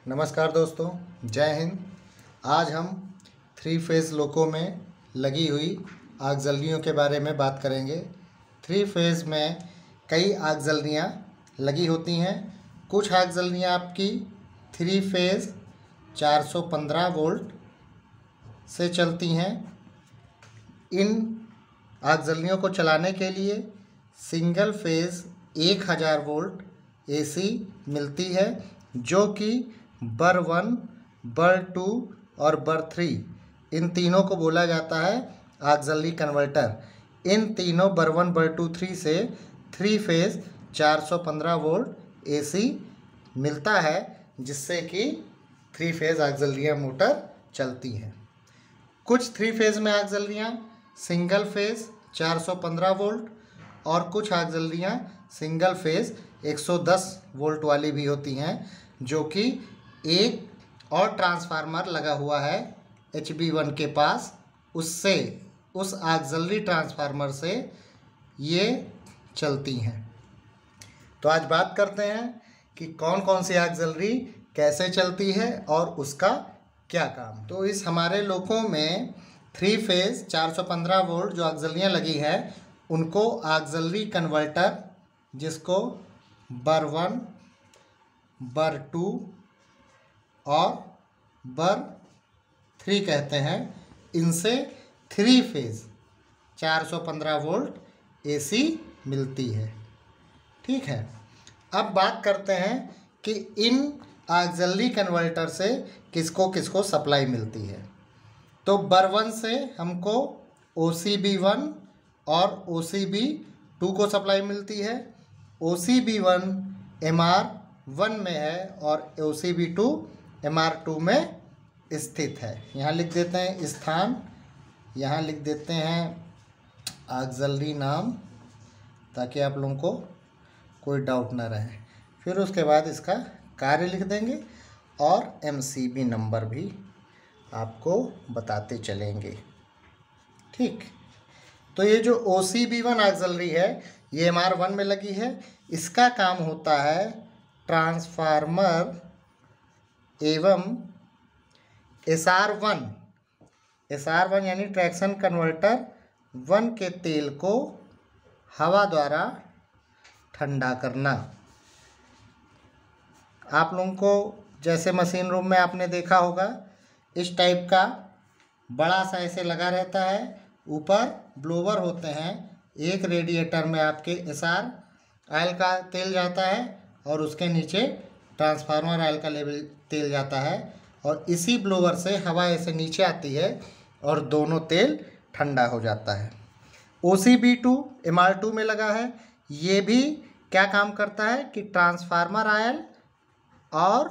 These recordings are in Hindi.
नमस्कार दोस्तों, जय हिंद। आज हम 3 फेज़ लोको में लगी हुई आगजल्लियों के बारे में बात करेंगे। 3 फेज़ में कई आगजल्लियाँ लगी होती हैं। कुछ आगजल्लियाँ आपकी 3 फेज़ 415 वोल्ट से चलती हैं। इन आगजल्लियों को चलाने के लिए सिंगल फेज़ 1000 वोल्ट एसी मिलती है, जो कि बर 1, बर 2 और बर 3 इन तीनों को बोला जाता है आगजल्ली कन्वर्टर। इन तीनों बर 1, बर 2, 3 से 3 फेज़ 415 वोल्ट एसी मिलता है, जिससे कि 3 फेज़ आगजल्लियाँ मोटर चलती हैं। कुछ 3 फेज़ में आगजल्लियाँ सिंगल फेज़ 415 वोल्ट और कुछ आगजल्लियाँ सिंगल फेज़ 110 वोल्ट वाली भी होती हैं, जो कि एक और ट्रांसफार्मर लगा हुआ है HB1 के पास, उस आगजल्ली ट्रांसफार्मर से ये चलती हैं। तो आज बात करते हैं कि कौन कौन सी आगजल्ली कैसे चलती है और उसका क्या काम। तो इस हमारे लोकों में 3 फेज़ 415 वोल्ट जो आगजल्लियाँ लगी हैं, उनको आगजल्ली कन्वर्टर, जिसको बर 1, बर 2 और बर 3 कहते हैं, इनसे 3 फेज़ 415 वोल्ट एसी मिलती है। ठीक है, अब बात करते हैं कि इन आगजल्ली कन्वर्टर से किसको किसको सप्लाई मिलती है। तो बर 1 से हमको OCB1 और OCB2 को सप्लाई मिलती है। OCB1 MR1 में है और OCB2 MR2 में स्थित है। यहाँ लिख देते हैं स्थान, यहाँ लिख देते हैं आगजल्ली नाम, ताकि आप लोगों को कोई डाउट ना रहे। फिर उसके बाद इसका कार्य लिख देंगे और MCB नंबर भी आपको बताते चलेंगे। ठीक, तो ये जो OCB1 आगजल्ली है, ये MR1 में लगी है। इसका काम होता है ट्रांसफार्मर एवं SR1 यानी ट्रैक्शन कन्वर्टर 1 के तेल को हवा द्वारा ठंडा करना। आप लोगों को जैसे मशीन रूम में आपने देखा होगा, इस टाइप का बड़ा सा ऐसे लगा रहता है, ऊपर ब्लोवर होते हैं। एक रेडिएटर में आपके SR ऑयल का तेल जाता है और उसके नीचे ट्रांसफार्मर ऑयल का लेवल तेल जाता है, और इसी ब्लोवर से हवा ऐसे नीचे आती है और दोनों तेल ठंडा हो जाता है। OCB2 MR2 में लगा है। ये भी क्या काम करता है कि ट्रांसफार्मर ऑयल और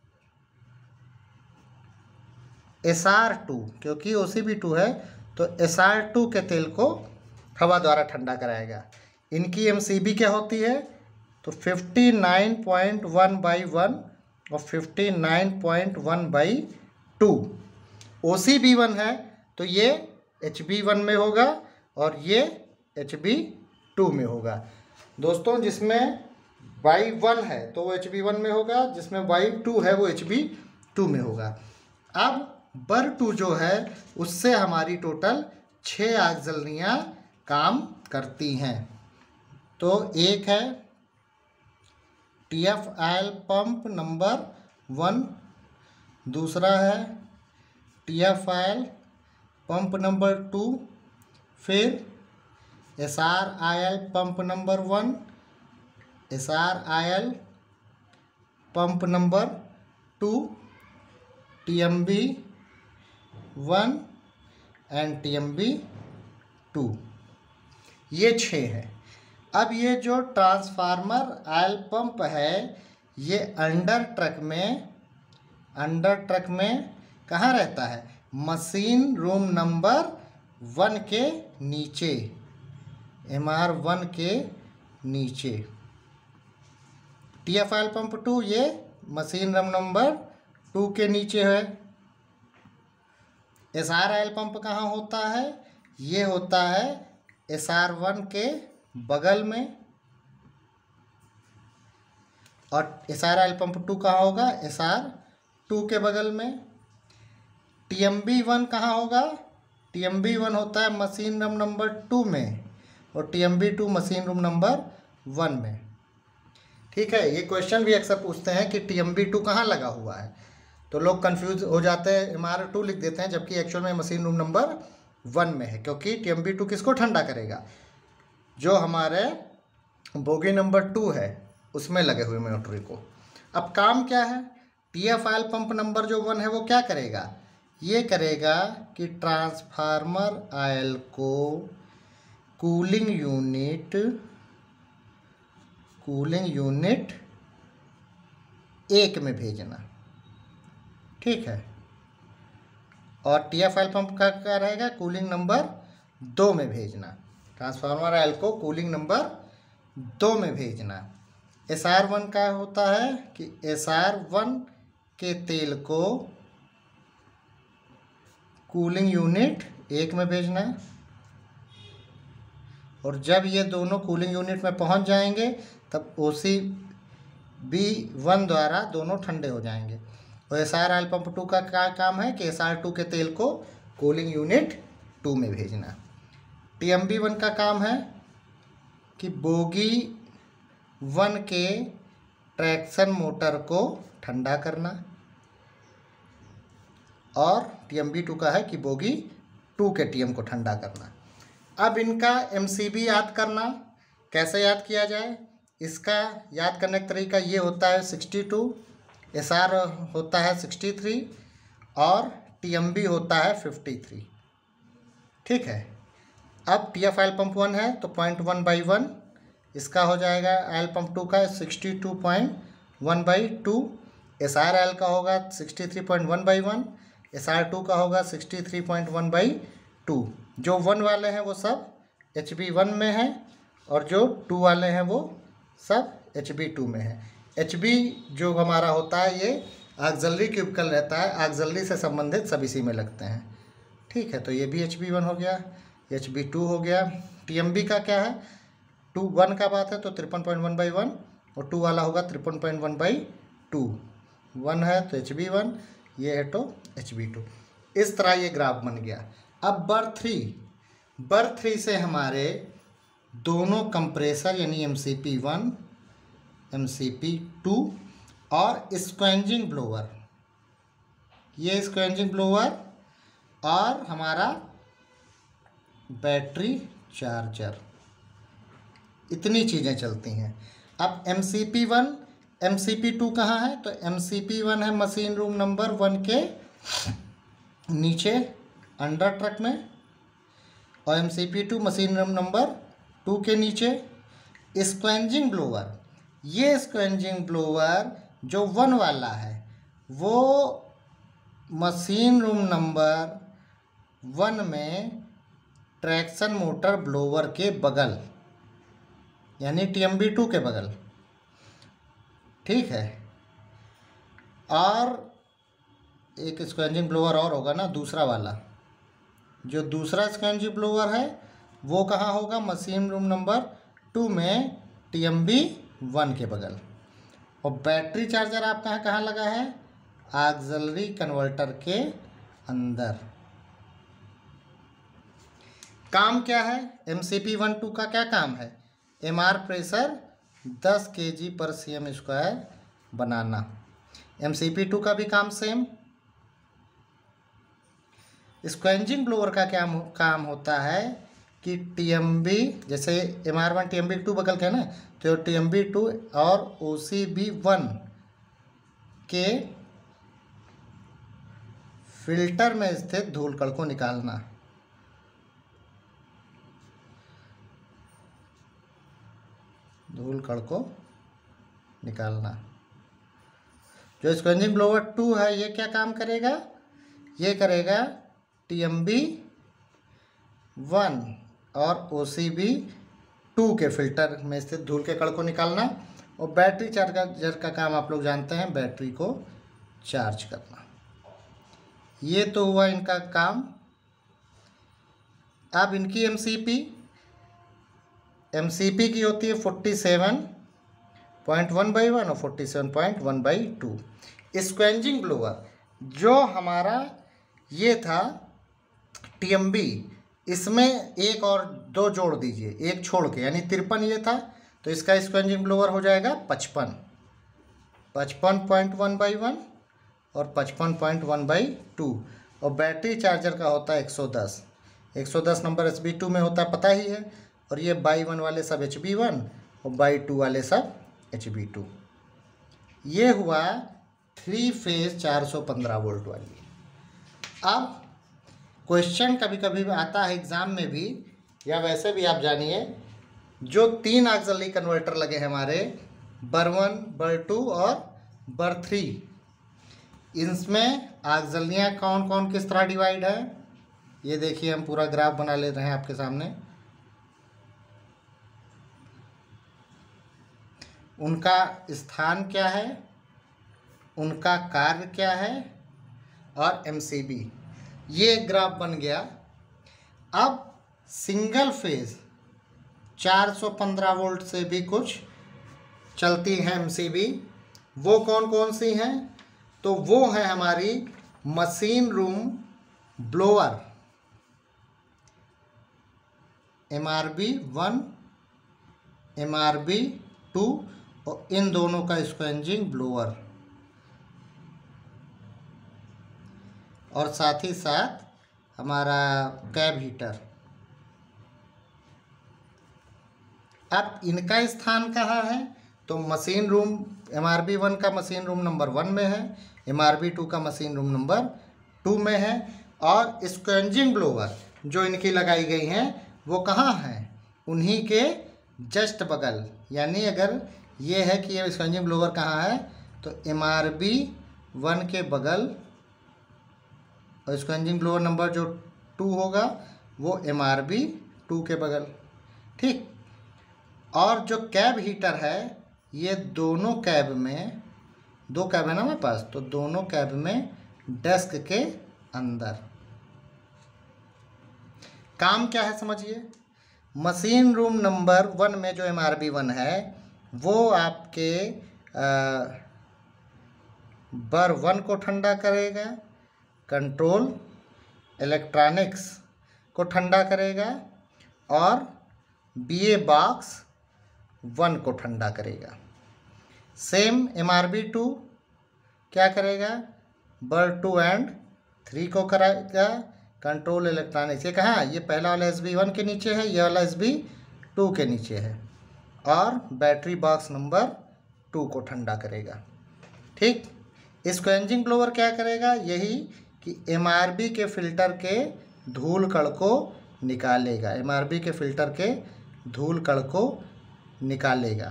SR2, क्योंकि OCB2 है तो SR2 के तेल को हवा द्वारा ठंडा कराएगा। इनकी MCB क्या होती है, तो 59.1/1 और 59.1/2। OCB1 है तो ये HB1 में होगा और ये HB2 में होगा। दोस्तों, जिसमें Y1 है तो वो HB1 में होगा, जिसमें Y2 है वो HB2 में होगा। अब बर 2 जो है, उससे हमारी टोटल 6 आगजल्लियाँ काम करती हैं। तो एक है TF ऑयल पंप नंबर 1, दूसरा है TF ऑयल पंप नंबर 2, फिर SR oil pump number 1, SR oil pump number 2, TMB1 and TMB2। ये 6 है। अब ये जो ट्रांसफार्मर ऑयल पंप है, ये अंडर ट्रक में कहाँ रहता है, मशीन रूम नंबर 1 के नीचे, MR1 के नीचे। TF ऑयल पंप 2 ये मशीन रूम नंबर 2 के नीचे है। SR ऑयल पंप कहाँ होता है, ये होता है SR1 के बगल में, और SR ऑयल पंप 2 कहाँ होगा, SR 2 के बगल में। TMB1 कहाँ होगा? TMB1 होता है मशीन रूम नंबर 2 में और TMB2 मशीन रूम नंबर 1 में। ठीक है, ये क्वेश्चन भी अक्सर पूछते हैं कि TMB2 कहाँ लगा हुआ है, तो लोग कंफ्यूज हो जाते हैं, MR2 लिख देते हैं, जबकि एक्चुअल में मशीन रूम नंबर 1 में है, क्योंकि TMB2 किसको ठंडा करेगा? जो हमारे बोगी नंबर 2 है उसमें लगे हुए मोटरी को। अब काम क्या है? TF ऑयल पंप नंबर जो 1 है वो क्या करेगा? ये करेगा कि ट्रांसफार्मर ऑयल को कूलिंग यूनिट 1 में भेजना। ठीक है, और TF ऑयल पंप का क्या रहेगा? कूलिंग नंबर 2 में भेजना। ट्रांसफार्मर ऑयल को कूलिंग नंबर 2 में भेजना। SR1 का होता है कि SR1 के तेल को कूलिंग यूनिट 1 में भेजना, और जब ये दोनों कूलिंग यूनिट में पहुंच जाएंगे तब OCB1 द्वारा दोनों ठंडे हो जाएंगे। और SR ऑयल पंप 2 का क्या काम है कि SR2 के तेल को कूलिंग यूनिट 2 में भेजना। TMB1 का काम है कि बोगी 1 के ट्रैक्शन मोटर को ठंडा करना, और TMB2 का है कि बोगी 2 के TM को ठंडा करना। अब इनका MCB याद करना, कैसे याद किया जाए? इसका याद करने का तरीका ये होता है 62, SR होता है 63 और TMB होता है 53। ठीक है, अब TF ऑयल पंप 1 है तो 0.1/1, इसका हो जाएगा ऑयल पंप 2 का 62.1/2, SR ऑयल का होगा 63.1/1, SR2 का होगा 63.1/2। जो 1 वाले हैं वो सब HB1 में है और जो 2 वाले हैं वो सब HB2 में है। HB जो हमारा होता है ये ऑक्सिलरी क्यूबिकल रहता है, ऑक्सिलरी से संबंधित सब इसी में लगते हैं। ठीक है, तो ये भी HB1 हो गया, HB2 हो गया। TMB का क्या है? 1 का बात है तो 53.1/1 और 2 वाला होगा 53.1/2। 1 है तो HB1, ये है तो HB2। इस तरह ये ग्राफ बन गया। अब बर 3 से हमारे दोनों कंप्रेसर यानी MCP1, MCP2 और स्क्वेंजिंग ब्लोअर, ये स्क्वेंजिंग ब्लोअर और हमारा बैटरी चार्जर, इतनी चीज़ें चलती हैं। अब MCP1 MCP2 कहाँ है? तो MCP1 है मशीन रूम नंबर 1 के नीचे अंडर ट्रक में, और MCP2 मशीन रूम नंबर 2 के नीचे। स्क्वेंजिंग ब्लोअर, ये स्क्वेंजिंग ब्लोअर जो 1 वाला है वो मशीन रूम नंबर 1 में ट्रैक्शन मोटर ब्लोअर के बगल यानी TMB2 के बगल। ठीक है, और एक स्क्वेंजिंग ब्लोअर और होगा ना, दूसरा वाला, जो दूसरा स्क्वेंजिंग ब्लोअर है वो कहाँ होगा? मशीन रूम नंबर 2 में TMB1 के बगल। और बैटरी चार्जर आपका कहाँ लगा है? ऑक्सिलरी कन्वर्टर के अंदर। काम क्या है? MCP1-2 का क्या काम है? MR प्रेशर 10 kg/cm² बनाना। MCP2 का भी काम सेम। स्क्वेंजिंग ब्लोअर का क्या काम होता है कि TMB, जैसे MR1 TMB2 बगल के ना, तो TMB2 और OCB1 के फिल्टर में स्थित धूल कण को निकालना। धूल कण को निकालना। जो स्क्वेंजिंग ब्लोअर 2 है ये क्या काम करेगा? ये करेगा TMB1 और OCB2 के फिल्टर में स्थित धूल के कण को निकालना। और बैटरी चार्जर का काम आप लोग जानते हैं, बैटरी को चार्ज करना। ये तो हुआ इनका काम। अब इनकी MCP की होती है 47.1/1 और 47.1/2। स्क्वेंजिंग ब्लोअर जो हमारा ये था टीएमबी, इसमें एक और दो जोड़ दीजिए, एक छोड़ के, यानी 53 ये था, तो इसका स्क्वेंजिंग ब्लोअर हो जाएगा 55, 55.1/1 और 55.1/2। और बैटरी चार्जर का होता है 110, 110 नंबर HB2 में होता है, पता ही है। और ये बाई 1 वाले सब HB1 और बाई 2 वाले सब HB2। ये हुआ 3 फेज 415 वोल्ट वाली। अब क्वेश्चन कभी कभी आता है एग्ज़ाम में भी, या वैसे भी आप जानिए, जो 3 ऑक्सिलरी कन्वर्टर लगे हैं हमारे, बर 1, बर 2 और बर 3, इनमें ऑक्सिलरियाँ कौन कौन किस तरह डिवाइड है, ये देखिए हम पूरा ग्राफ बना ले रहे हैं आपके सामने। उनका स्थान क्या है, उनका कार्य क्या है, और MCB, ये ग्राफ बन गया। अब सिंगल फेज 415 वोल्ट से भी कुछ चलती हैं MCB, वो कौन कौन सी हैं? तो वो है हमारी machine room blower MRB1, MRB2 और इन दोनों का स्क्वेंजिंग ब्लोअर, और साथ ही साथ हमारा कैब हीटर। अब इनका स्थान कहाँ है? तो मशीन रूम MRB1 का मशीन रूम नंबर 1 में है, MRB2 का मशीन रूम नंबर 2 में है। और स्क्वेंजिंग ब्लोअर जो इनकी लगाई गई हैं वो कहाँ हैं? उन्हीं के जस्ट बगल। यानी अगर ये है कि ये स्क्वेंजिंग ब्लोअर कहाँ है, तो MRB1 के बगल, और स्क्वेंजिंग ब्लोअर नंबर जो 2 होगा वो MRB2 के बगल। ठीक। और जो कैब हीटर है, ये दोनों कैब में, 2 कैब है ना हमारे पास, तो दोनों कैब में डेस्क के अंदर। काम क्या है समझिए। मशीन रूम नंबर 1 में जो MRB1 है वो आपके बर 1 को ठंडा करेगा, कंट्रोल इलेक्ट्रॉनिक्स को ठंडा करेगा, और BA बॉक्स 1 को ठंडा करेगा। सेम MRB2 क्या करेगा? बर 2 एंड 3 को करेगा, कंट्रोल इलेक्ट्रॉनिक्स। ये कहाँ? ये पहला वाला SB1 के नीचे है, ये वाला SB2 के नीचे है, और बैटरी बॉक्स नंबर 2 को ठंडा करेगा। ठीक। स्क्वेंजिंग ब्लोअर क्या करेगा? यही कि MRB के फिल्टर के धूल कण को निकालेगा, MRB के फिल्टर के धूल कण को निकालेगा।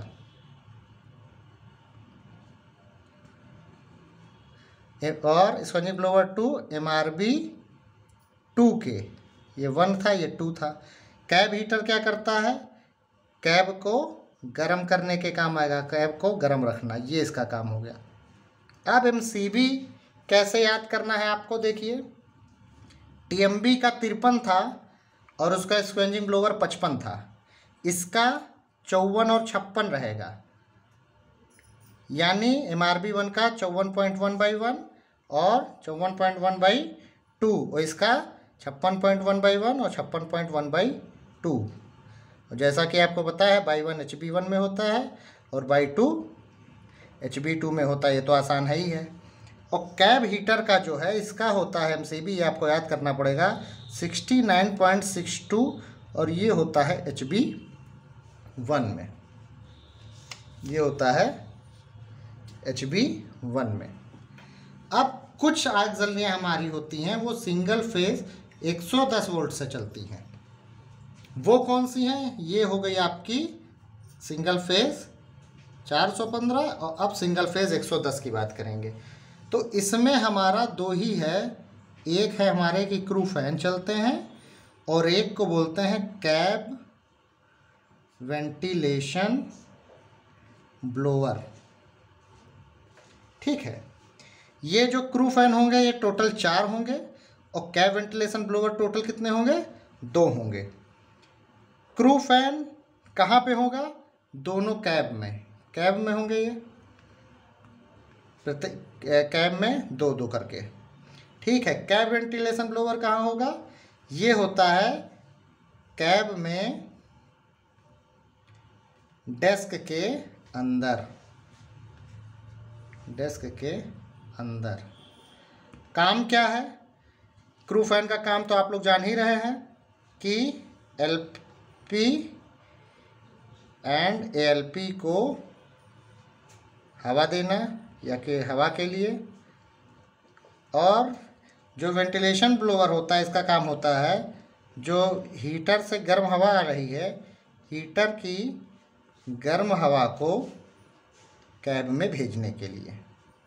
और स्क्वेंजिंग ब्लोअर 2 MRB2 के, ये 1 था ये 2 था। कैब हीटर क्या करता है? कैब को गर्म करने के काम आएगा, कैब को गर्म रखना, ये इसका काम हो गया। अब MCB कैसे याद करना है आपको, देखिए। TMB का 53 था और उसका स्क्वेंजिंग ब्लोअर 55 था, इसका 54 और 56 रहेगा। यानी MRB1 का 54.1/1 और 54.1/2, और इसका 56.1/1 और 56.1/2। और जैसा कि आपको पता है बाई 1 HB1 में होता है और बाई 2 HB2 में होता है, ये तो आसान है ही है। और कैब हीटर का जो है इसका होता है MCB, ये आपको याद करना पड़ेगा, 69.62, और ये होता है HB1 में, ये होता है HB1 में। अब कुछ ऑक्सिलरियाँ हमारी होती हैं वो सिंगल फेज 110 वोल्ट से चलती हैं, वो कौन सी हैं? ये हो गई आपकी सिंगल फेज 415, और अब सिंगल फेज 110 की बात करेंगे। तो इसमें हमारा 2 ही है, एक है हमारे कि क्रू फैन चलते हैं, और एक को बोलते हैं कैब वेंटिलेशन ब्लोअर। ठीक है। ये जो क्रू फैन होंगे ये टोटल 4 होंगे, और कैब वेंटिलेशन ब्लोअर टोटल कितने होंगे? 2 होंगे। क्रू फैन कहाँ पे होगा? दोनों कैब में, कैब में होंगे ये। कैब में 2-2 करके। ठीक है, कैब वेंटिलेशन ब्लोअर कहाँ होगा? ये होता है कैब में डेस्क के अंदर। डेस्क के अंदर काम क्या है? क्रू फैन का काम तो आप लोग जान ही रहे हैं कि एलपी एंड एएलपी को हवा देना या कि हवा के लिए, और जो वेंटिलेशन ब्लोअर होता है इसका काम होता है जो हीटर से गर्म हवा आ रही है, हीटर की गर्म हवा को कैब में भेजने के लिए।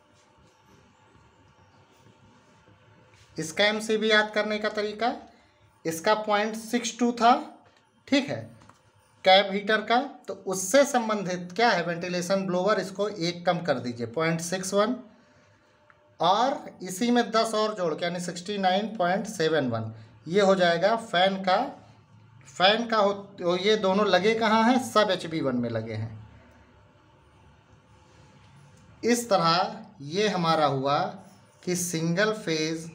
इसका एमसीबी याद करने का तरीका, इसका 0.62 था, ठीक है, कैब हीटर का, तो उससे संबंधित क्या है वेंटिलेशन ब्लोअर, इसको 1 कम कर दीजिए 0.61, और इसी में 10 और जोड़ के यानी 69.71, ये हो जाएगा फैन का। हो ये दोनों लगे कहाँ हैं? सब HB1 में लगे हैं। इस तरह ये हमारा हुआ कि सिंगल फेज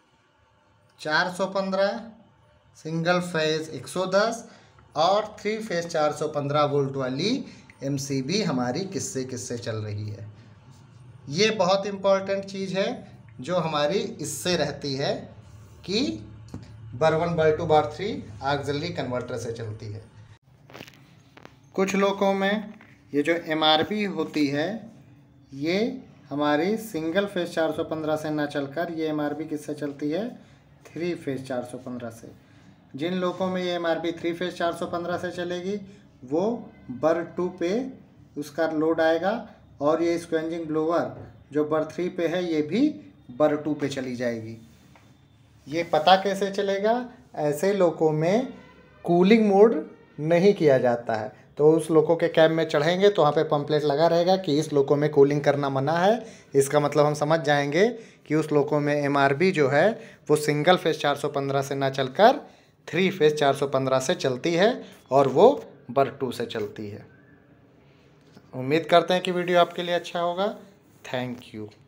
415, सिंगल फेज 110 और 3 फेज 415 वोल्ट वाली एमसीबी हमारी किससे किससे चल रही है। ये बहुत इम्पॉर्टेंट चीज़ है जो हमारी इससे रहती है कि bar 1 bar 2 bar 3 auxiliary converter से चलती है। कुछ लोगों में ये जो MRB होती है ये हमारी सिंगल फेज 415 से ना चलकर ये MRB किससे चलती है? 3 फेज 415 से। जिन लोगों में ये MRB 3 फेज 415 से चलेगी वो bar 2 पे उसका लोड आएगा, और ये स्क्वेंजिंग ब्लोअर जो bar 3 पे है ये भी bar 2 पे चली जाएगी। ये पता कैसे चलेगा? ऐसे लोगों में कूलिंग मोड नहीं किया जाता है, तो उस लोगों के कैब में चढ़ेंगे तो वहाँ पे पंपलेट लगा रहेगा कि इस लोगों में कूलिंग करना मना है। इसका मतलब हम समझ जाएंगे कि उस लोगों में MRB जो है वो सिंगल फेज 415 से ना चलकर 3 फेज 415 से चलती है, और वो bar 2 से चलती है। उम्मीद करते हैं कि वीडियो आपके लिए अच्छा होगा। Thank you.